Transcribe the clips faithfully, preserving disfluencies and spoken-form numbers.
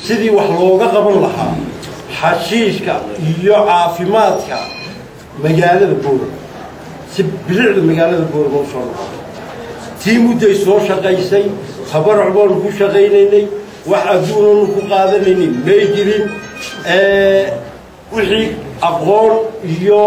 sidii wax looga qaban lahaa xashiishka iyo caafimaadka magaalada Boorama si bilicda magaalada Boorama u soo noqoto tii mudday soo shaqaysay tabaruc baan ku shaqaynaynay wax adduun ku qaadanaynay may jirin ee wixii aqoon iyo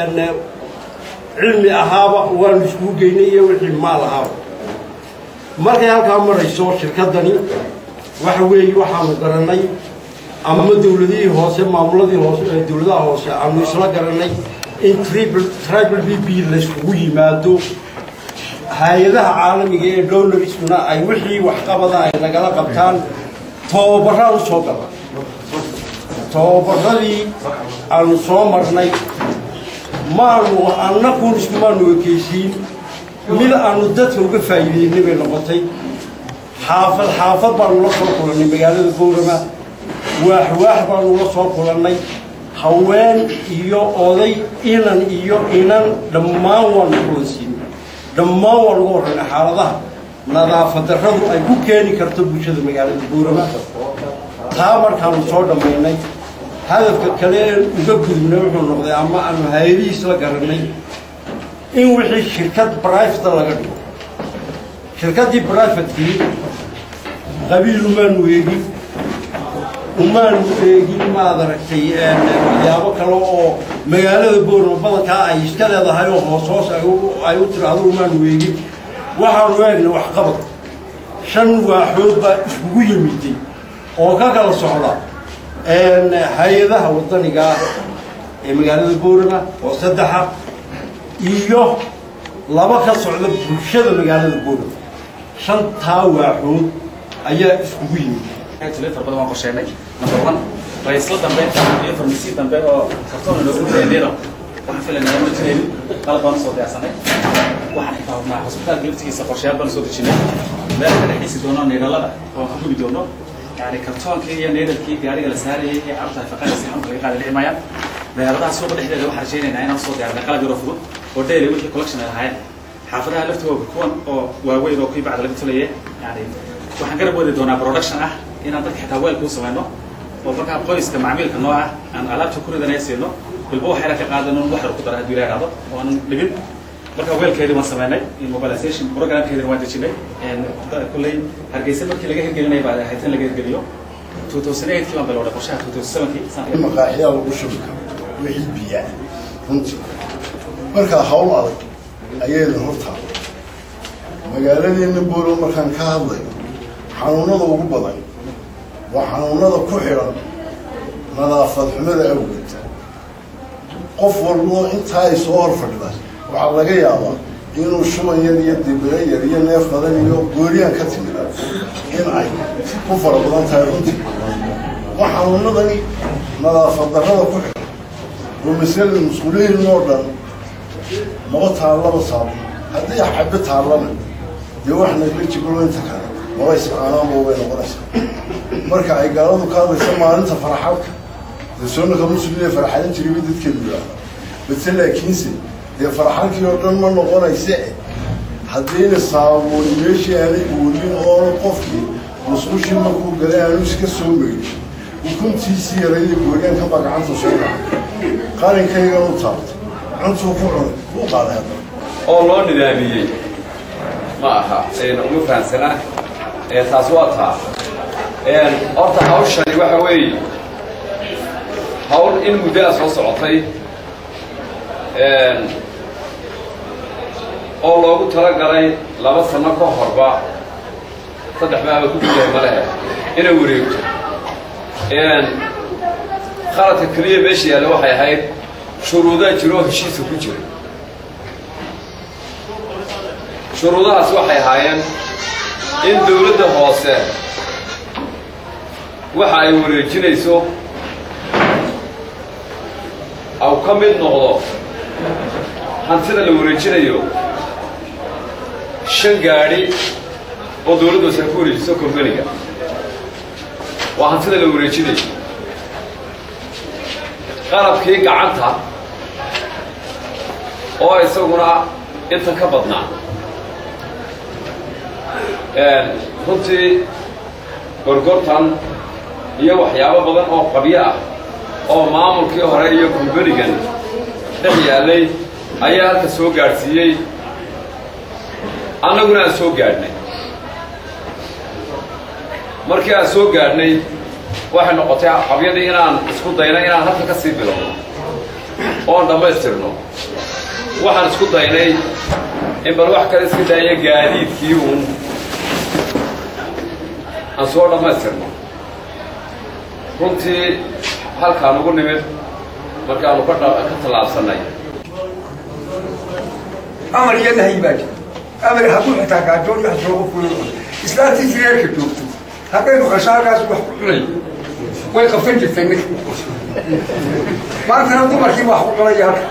cilmi ahaaba waan isku geynay iyo wixii maal ahaaba markay halkaa marayso shirkadani waxa weeye waxaanu garanay ama dawladihii hoose maamuladii hoose dawladaha hoose aanu isla garanay in triple triple B B la isku yimaado hay'adaha caalamiga ee dowladda ay wixii wax qabada ay nagala qabtaan tababarro soo gala tababarradii aanu soo marnay maanu annagu isku maanu kaysiin mid aanu dadka uga faa'iideynay bay noqotay xaafad xaafad baanu la soo kulanay magaalada Boorama waax waax baanu la soo kulanay haween iyo oday inan iyo inan dhammaan waanu kulansiin dhammaan waa lagu horreeyay xaaladaha nadaafad darradu ay ku keeni karto bulshada magaalada Boorama taa markaanu soo dhameynay hadafka kale uga gudubnay wuxuu noqday ama aanu hay'adihiis la garanay in wixii shirkad private laga dhigo shirkadii private-kii qabiil umaanu eegin umaanu eegin maad aragtay waxyaabo kale oo magaalada Boorama badankaa ay iska leedahay oo hoos hoos ay u tiraahdo umaanu eegin waxaanu eegnay wax qabad shan waaxood baa isugu yimiday oo ka kala socda hay'adaha wadaniga ee magaalada Boorama oo saddexa iyo laba ka socda bulshada magaalada Boorama shan taa waaxood ayaa isugu yimid تلفر بدو ما قشيناي نمبر واحد رئيس الدنبه iyo farmasi dambe oo kartoon loo gudeeyo waxaan filaynaa inuu jiray qalab aan soo diyaarsanay waxaan xifaawnaa hospitaal galabtiisa qorshayaal baan soo dejinay meel ka dhexeysi doono needalada oo ku gubi doono yani kartoonka iyo needalkii gaariga la saarayay ee carta faqada si xun laga qaaday dhimayaan beeradaha suuqa dhexdeeda waxaan rajaynaynaa inaan soo diyaarno qalab yar oo fudud oo dheeri wixii collection ahayd xaafadaha laftooda kuwan oo waaweyn oo ku bacda laga tulaye yani waxaan garab wadi doonaa production ah inaan dadka xitaa weel ku sameeyno oo markaa qoyska macaamilka nooca aan alaabta ku ridanaysiino bilbo waxa ka qaadano wax ku dara hadii la yiraahdo oo aan dhibin marka weelkeedii waan sameeynay in mobilization programkeedii waan dejinay in kulay hargeysa markii laga hirgelinay baa hay'ad laga hirgeliyo two thousand eight kii baan bilowday qorshaha two thousand seven kii sanadkii maqaaxiyaha lagu shubka wixii biya runtii marka hawl adag ayay hortaa magaaladeena Boorama markaan ka hadlayo xanuunada ugu badan وحنونada ku xiran nadaafad xumada awgeed qof walba inta ay soo horfadhiday waxa laga yaabaa inuu shuban yar iyo dibire yar iyo neef badan iyo gooriyaan ka timid in ay ku fara badan tahay runtii waxaanunadani nadaafad darrada ku xiran rumisalin mas'uuliyiin oo dhan laba taallaba saabon haddii xabbi taallana dee waxna la jiblo inta kale laba iscaanaan buu way noqonaysaa marka ay gaaladu ka hadlayso maalinta farxadka dadsoonka muslimiinta farxadan jiray dadkeedu bas laakiinse dee farxadkii oo dhan ma noqonaysa haddii la saabo meeshii ay uulin oo qofkii musqushii markuu galay aanu iska soo meeyay ukuntiisii yaray gooriyaan ka bagacanta soo qarinkayga u taabto cunto ku cun u qaaday oo loo nidaamiyay ma aha ee ugu faansana ee taas waa taa een horta hawshani waxa weeye hawl in muddo soo socotay een oo loogu talagalay laba sano ka horba saddex baa ku jiray malaha inay wareegto een qaladka kaliya meeshii yaala waxay ahayd shuruudaha jiro heshiiska ku jira shuruudahaas waxay ahaayeen in dawladda hoose waxa ay wareejinayso aw ka mid noqdo hantida la wareejinayo shan gaari oo dawladdu ay ku wareejiso kompaniga waa hantida la wareejinayo qalabkii gacanta oo isaguna inta ka badnaa runtii gorgortan iyo waxyaabo badan oo qabyo ah oo maamulkii hore iyo kumbanigan dhex yaalay ayaa halka soo gaadhsiiyey annaguna aan soo gaadhnay markii aan soo gaadhnay waxay noqotay qabyadii inaan isku dayno inaan halka ka sii bilowno oon dhammaystirno waxaan isku daynay in bal wax kale iska daaya gaadiidkii uun aan soo dhammaystirno runtii halkaan ugu nimid markaanu ka tallaabsannay amar iyo nahay baa jira amar hadduu xitaa gaajoon wax soogu fulo islaantii jireerka joogto haddaynu khashaarkaas wax ku cunay way qabsan jirtay ninka maantana dumarkii wax ku cunaya halka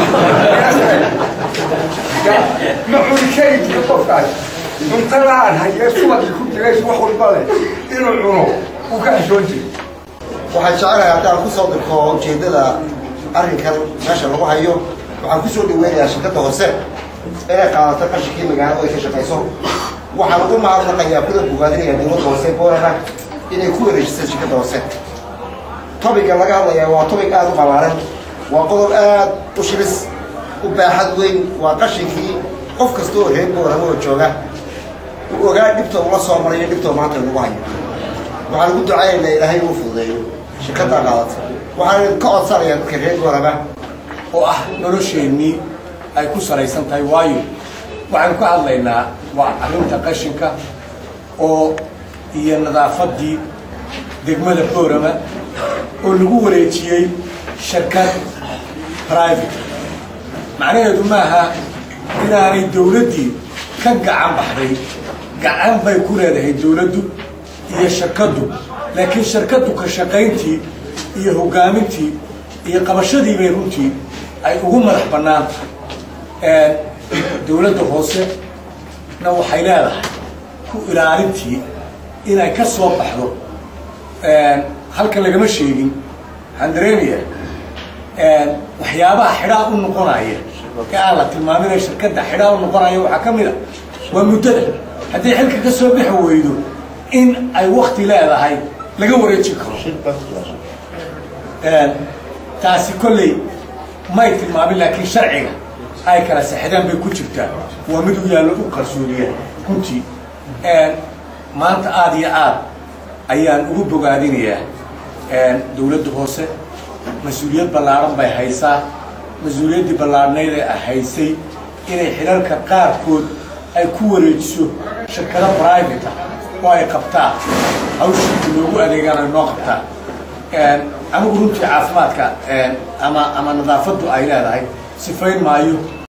ma cuni kari jiro qofkaas cuntada aan hayee subagii ku jiray wax walba leh inuu cuno uu ka xishoon jiray waxaan jecelahay haddaan ku soo dirko ujeeddada arrinkan meesha lagu hayo waxaan ku soo dhaweynayaa shirkadda hoose inay qaadato qashinkii magaalada ay ka shaqayso waxaan ugu mahadnaqayaa kuda bogaadinaya dowladda hoose boorana inay ku wareejisay shirkadda hoose tobiga laga hadlayaa waa tobig aad u ballaaran waa qodob aad u shilis u baaxad weyn waa qashinkii qof kasta oo reer boorama oo jooga u ogaa dhibta ula soo marayo dhibtoo maanta lagu hayo waxaan ugu ducaynaynaa ilaahay uu fududeeyo shirkaddaa qaadata waxaan ka codsanayaa dadka reer boorama oo ah nolosheennii ay ku salaysan tahay waayo waxaanu ka hadlaynaa waa arrinta qashinka oo iyo nadaafaddii degmada boorama oo lagu wareejiyey shirkad private macnaheedu maaha inaanay dawladdii ka gacan baxday gacan bay ku leedahay dawladdu iyo shirkaddu laakiin shirkaddu ka shaqayntii iyo hoggaamintii iyo qabashadii bay runtii ay ugu madax bannaanta dawladda hoose na waxay leedahay ku ilaalintii inay ka soo baxdo halka lagama sheegin waxaan dareemayaa waxyaabaha xidhaa u noqonaya ee aan la tilmaaminaya shirkadda xidhaa u noqonaya waxaa ka mid a waa muddada haddii xilka ka soo bixi weydo in ay wakti leedahay laga wareejin karo taasi kolley may tilmaamin laakiin sharciga ay kala saxidaan bay ku jirtaa waa mid u yaallo u qarsooniya runtii maanta aada iyo aad ayaan ugu bogaadinayaa dawladda hoose mas-uuliyad ballaaran bay haysaa mas-uuliyaddii ballaarnayd ee haysay inay xilalka qaarkood ay ku wareejiso shirkado private ah oo ay qabtaan hawshiinka loogu adeegaan ay noo qabtaan anigu runtii caafimaadka ama ama nadaafaddu ay leedahay sifayn maayo